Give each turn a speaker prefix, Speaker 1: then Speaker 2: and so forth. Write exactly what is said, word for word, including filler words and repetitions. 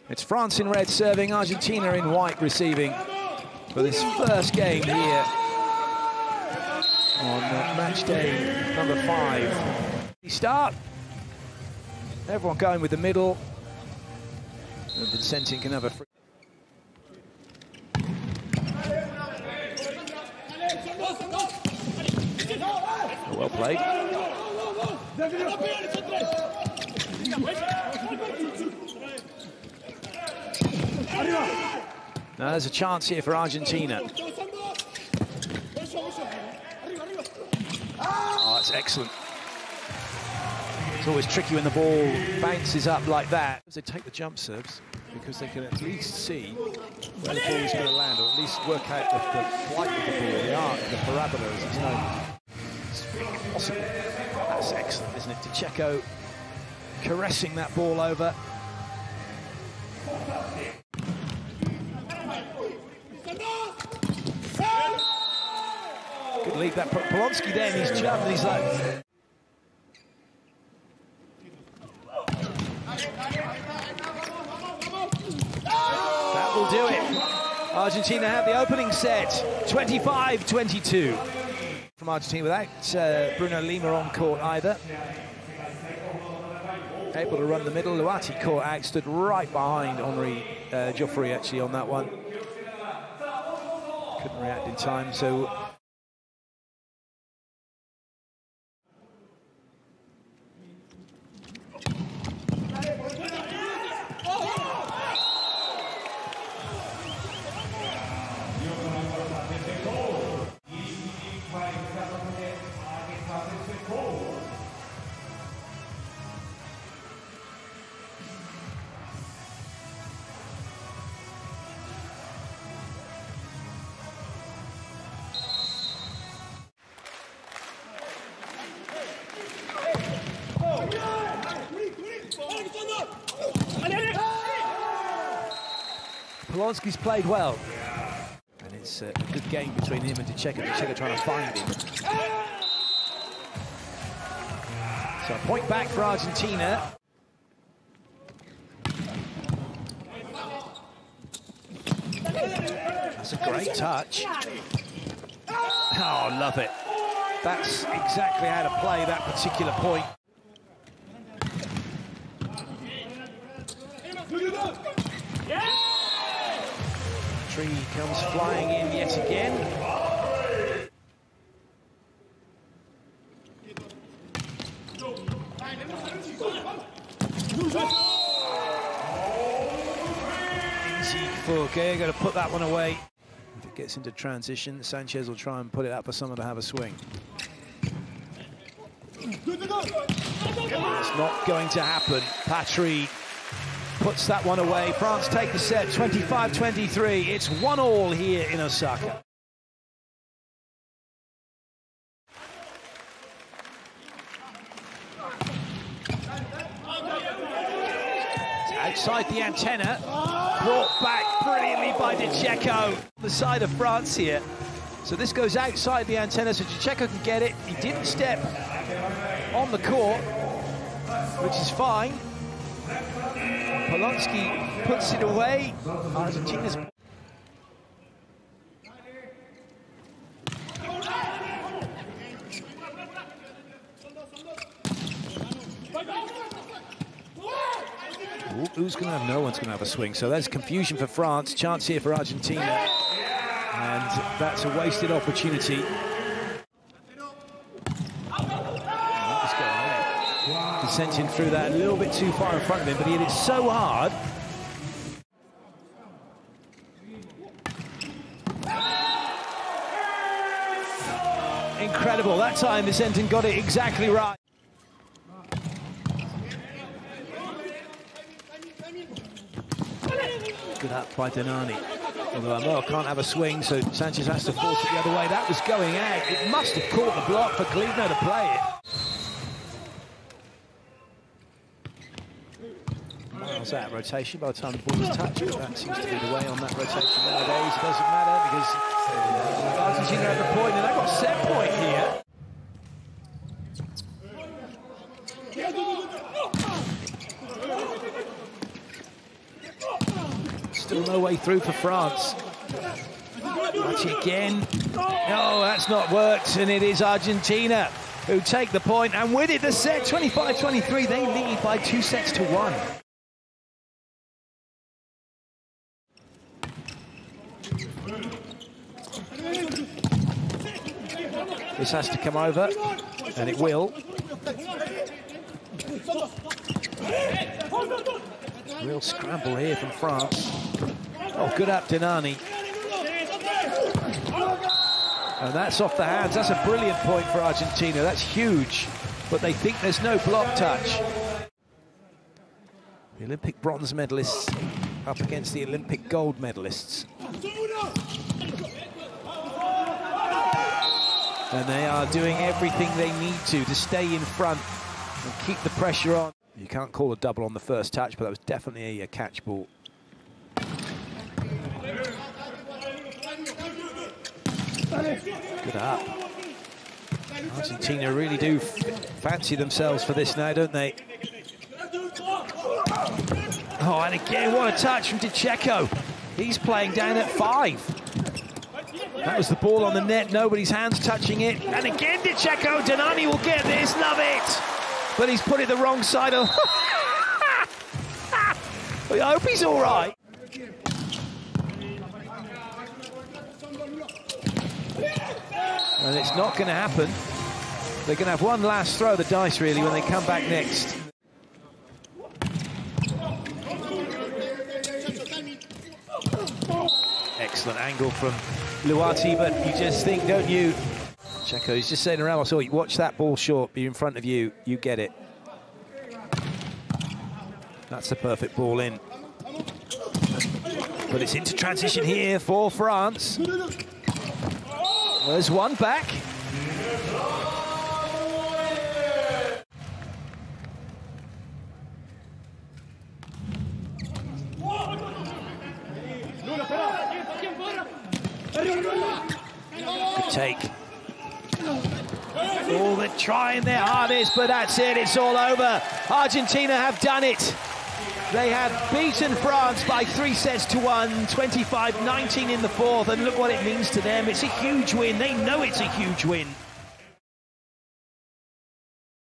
Speaker 1: It's France in red serving, Argentina in white receiving for this first game here on uh, match day number five. Start. Everyone going with the middle. And Vicentin can have a free. Well played. Now there's a chance here for Argentina. Oh, that's excellent. It's always tricky when the ball bounces up like that. They take the jump serves because they can at least see where the ball is going to land, or at least work out the, the flight of the ball, the arc, the parabola as it's known. It's possible. That's excellent, isn't it? Decheco caressing that ball over. Good lead, that Polonsky there, and he's jumped, and he's like... That will do it. Argentina have the opening set, twenty-five twenty-two. From Argentina without uh, Bruno Lima on court either. Able to run the middle. Luati caught out, stood right behind Henri uh, Geoffroy actually on that one. Couldn't react in time, so... Polonsky's played well, and it's uh, a good game between him and Decheco. Decheco trying to find him. So a point back for Argentina. That's a great touch. Oh, love it. That's exactly how to play that particular point. Tree comes flying in yet again. Easy for Gallego to put that one away. If it gets into transition, Sanchez will try and put it up for someone to have a swing. It's not going to happen. Patry puts that one away. France take the set, twenty-five twenty-three. It's one all here in Osaka. It's outside the antenna. Brought back brilliantly by Decheco. The side of France here. So this goes outside the antenna so Decheco can get it. He didn't step on the court, which is fine. Polonsky puts it away. Argentina's... Ooh, who's going to have? No one's going to have a swing. So there's confusion for France. Chance here for Argentina. And that's a wasted opportunity. Vicentin threw that a little bit too far in front of him, but he hit it so hard. Incredible. That time Vicentin got it exactly right. Good up by Denani. Although Amor can't have a swing, so Sanchez has to force it the other way. That was going out. It must have caught the block for Glivno to play it. How's that rotation by the time the ball was touched? That seems to be the way on that rotation nowadays. It doesn't matter because uh, Argentina at the point, and they've got set point here. Still no way through for France. Watch it again. No, that's not worked, and it is Argentina who take the point and win it the set. twenty-five twenty-three, they lead by two sets to one. This has to come over, and it will. Real scramble here from France. Oh, good up, Denani. And that's off the hands. That's a brilliant point for Argentina. That's huge. But they think there's no block touch. The Olympic bronze medalists up against the Olympic gold medalists. And they are doing everything they need to to stay in front and keep the pressure on. You can't call a double on the first touch, but that was definitely a, a catch ball. Good up. Argentina really do fancy themselves for this now, don't they? Oh, and again, what a touch from DiCecco. He's playing down at five. That was the ball on the net, nobody's hands touching it. And again, DiCecco, Denani will get this, love it. But he's put it the wrong side of... I hope he's all right. And it's not going to happen. They're going to have one last throw of the dice, really, when they come back next. Excellent angle from Luati, but you just think, don't you? Checo, he's just saying to Ramos, oh, watch that ball short, be in front of you, you get it. That's the perfect ball in. But it's into transition here for France. There's one back. Good take. Oh, they're trying their hardest, but that's it, it's all over. Argentina have done it. They have beaten France by three sets to one, twenty-five nineteen in the fourth, and look what it means to them. It's a huge win. They know it's a huge win.